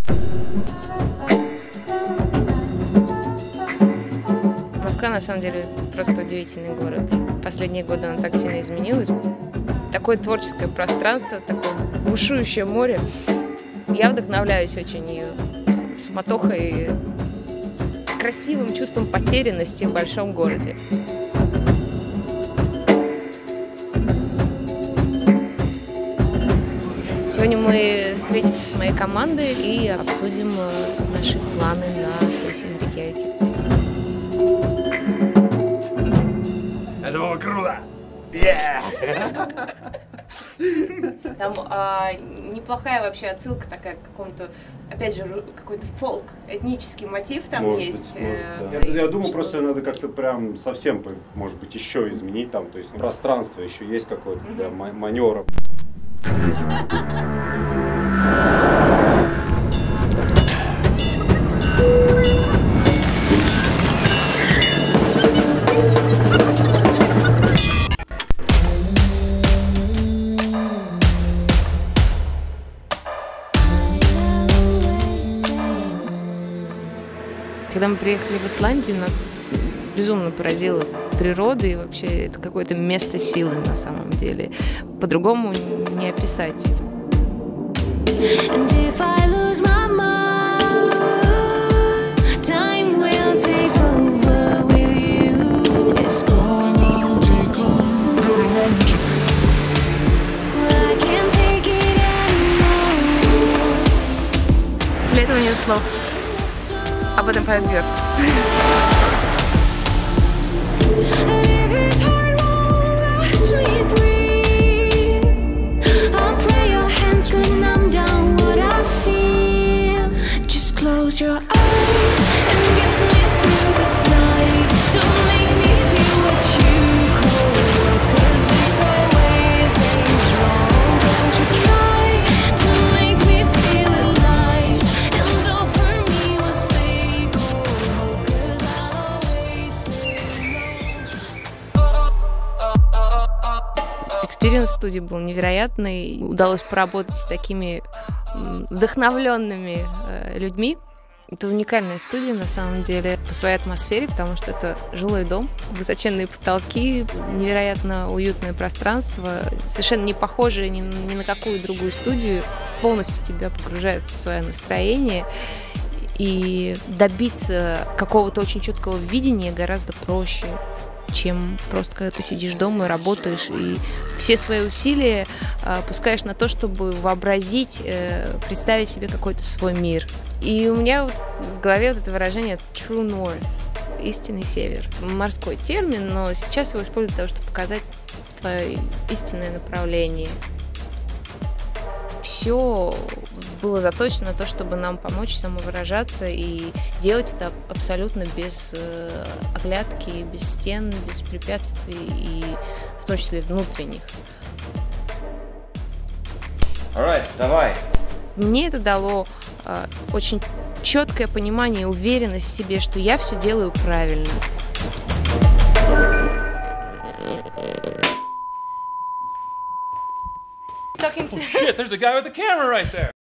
Москва, на самом деле, просто удивительный город. Последние годы она так сильно изменилась. Такое творческое пространство, такое бушующее море. Я вдохновляюсь очень ее суматохой, красивым чувством потерянности в большом городе. Сегодня мы встретимся с моей командой и обсудим наши планы на сессию в Рейкьявике. Это было круто! Там неплохая вообще отсылка такая к какому-то, опять же, какой-то фолк, этнический мотив там Может есть. быть, да. Я думаю, просто надо как-то прям совсем, может быть, еще изменить там, то есть пространство еще есть какое-то для маневра. Когда мы приехали в Исландию, нас безумно поразила природа, и вообще это какое-то место силы на самом деле. По-другому не описать. Для этого нет слов. Об этом поет Бьорк. Экспириенс в студии был невероятный. Удалось поработать с такими вдохновленными людьми. Это уникальная студия на самом деле по своей атмосфере, потому что это жилой дом, высоченные потолки, невероятно уютное пространство, совершенно не похожее ни на какую другую студию, полностью тебя погружает в свое настроение. И добиться какого-то очень четкого видения гораздо проще, чем просто когда ты сидишь дома и работаешь, и все свои усилия пускаешь на то, чтобы вообразить, представить себе какой-то свой мир. И у меня вот в голове вот это выражение true north, истинный север. Морской термин, но сейчас его используют для того, чтобы показать твое истинное направление. Все было заточено на то, чтобы нам помочь самовыражаться и делать это абсолютно без оглядки, без стен, без препятствий, и в том числе внутренних. Alright, давай. Мне это дало очень четкое понимание и уверенность в себе, что я все делаю правильно. Oh shit, there's a guy with a camera right there.